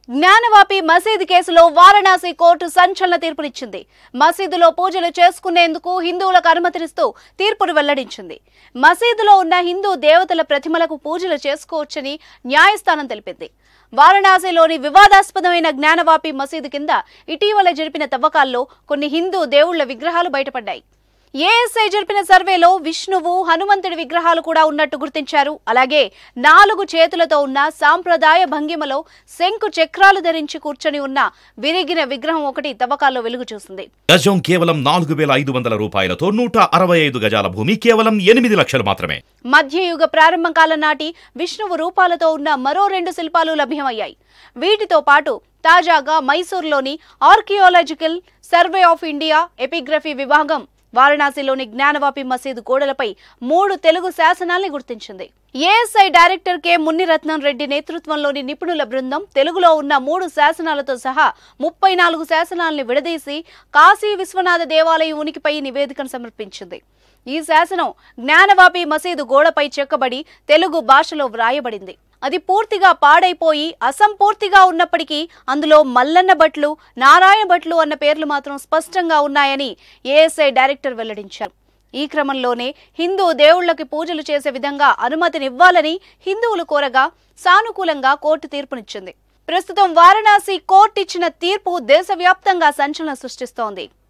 జ్ఞానవాపి మసీదు కేసులో వారణాసి కోర్టు సంచలన తీర్పునిచ్చింది. మసీదులో పూజలు చేసుకునేందుకు హిందువులకు అనుమతినిస్తూ తీర్పును వెల్లడించింది. మసీదులో ఉన్న హిందూ దేవతల ప్రతిమలకు పూజలు చేసుకోవచ్చని న్యాయస్థానం తెలిపింది. వారణాసిలోని వివాదాస్పదమైన జ్ఞానవాపి మసీదు కింద ఇటీవల జరిపిన తవ్వకాల్లో కొన్ని హిందూ దేవుళ్ల విగ్రహాలు బయటపడ్డాయి. ఏఎస్ఐ జరిపిన సర్వేలో విష్ణువు, హనుమంతుడి విగ్రహాలు కూడా ఉన్నట్టు గుర్తించారు. అలాగే 4 చేతులతో ఉన్న సాంప్రదాయ భంగిమలో శంకు చక్రాలు ధరించి కూర్చొని ఉన్న విరిగిన విగ్రహం ఒకటి తవ్వకాల్లో వెలుగు చూసింది. గజం కేవలం 4,500 రూపాయలతో 165 గజాల భూమి కేవలం 8 లక్షలు మాత్రమే. మధ్యయుగ ప్రారంభ కాలం నాటి విష్ణువు రూపాలతో ఉన్న మరో 2 శిల్పాలు లభ్యమయ్యాయి. వీటితో పాటు తాజాగా మైసూర్లోని archaeological survey of India epigraphy విభాగం వారణాసిలోని జ్ఞానవాపి మసీదు గోడలపై 3 తెలుగు శాసనాల్ని గుర్తించింది. ASI director K Munniratnam Reddy నేతృత్వంలోని నిపుణుల బృందం తెలుగులో ఉన్న 3 శాసనాలతో సహా 34 శాసనాల్ని విడదీసి కాశీ విశ్వనాథ దేవాలయం ఉనికిపై నివేదికను సమర్పించింది. ఈ శాసనం జ్ఞానవాపి మసీదు గోడపై చెక్కబడి తెలుగు భాషలో వ్రాయబడింది. అది పూర్తిగా పాడైపోయి అసంపూర్తిగా ఉన్నప్పటికీ అందులో మల్లన్న భట్లు, నారాయణ భట్లు అన్న పేర్లు మాత్రం స్పష్టంగా ఉన్నాయని ఏఎస్ఐ డైరెక్టర్ వెల్లడించారు. ఈ క్రమంలోనే హిందూ దేవుళ్లకి పూజలు చేసే విధంగా అనుమతినివ్వాలని హిందువులు కోరగా సానుకూలంగా కోర్టు తీర్పునిచ్చింది. ప్రస్తుతం వారణాసి కోర్టు ఇచ్చిన తీర్పు దేశవ్యాప్తంగా సంచలనం సృష్టిస్తోంది.